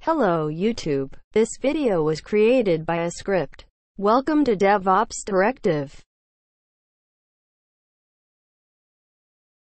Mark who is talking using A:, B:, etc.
A: Hello YouTube. This video was created by a script. Welcome to DevOps Directive.